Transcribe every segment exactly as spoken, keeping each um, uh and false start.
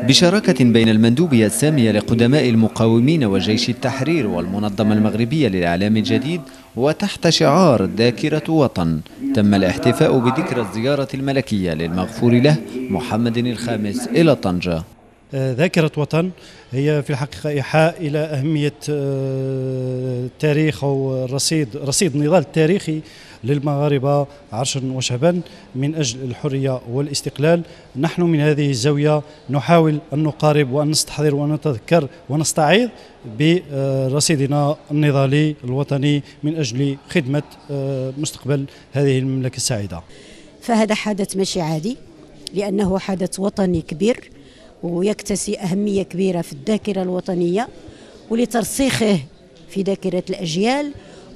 بشراكة بين المندوبية السامية لقدماء المقاومين وجيش التحرير والمنظمة المغربية للإعلام الجديد وتحت شعار ذاكرة وطن، تم الاحتفاء بذكرى الزيارة الملكية للمغفور له محمد الخامس إلى طنجة. ذاكرة وطن هي في الحقيقة إيحاء إلى أهمية التاريخ أو رصيد رصيد النضال التاريخي للمغاربة عرشا وشعبا من أجل الحرية والاستقلال. نحن من هذه الزاوية نحاول أن نقارب وأن نستحضر وأن نتذكر ونستعيض برصيدنا النضالي الوطني من أجل خدمة مستقبل هذه المملكة السعيدة. فهذا حدث ماشي عادي، لأنه حدث وطني كبير ويكتسي أهمية كبيرة في الذاكرة الوطنية ولترسيخه في ذاكرة الأجيال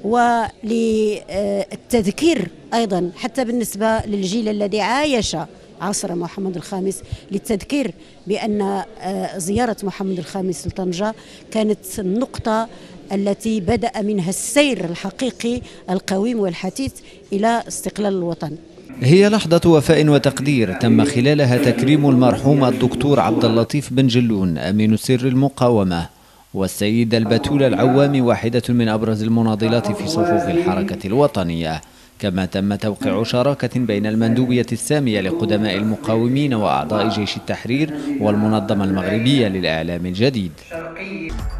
وللتذكير أيضا حتى بالنسبة للجيل الذي عايش عصر محمد الخامس، للتذكير بأن زيارة محمد الخامس لطنجة كانت النقطة التي بدأ منها السير الحقيقي القويم والحثيث إلى استقلال الوطن. هي لحظة وفاء وتقدير تم خلالها تكريم المرحوم الدكتور عبد اللطيف بن جلون أمين سر المقاومة، والسيدة البتول العوامي واحدة من أبرز المناضلات في صفوف الحركة الوطنية. كما تم توقيع شراكة بين المندوبية السامية لقدماء المقاومين وأعضاء جيش التحرير والمنظمة المغربية للإعلام الجديد.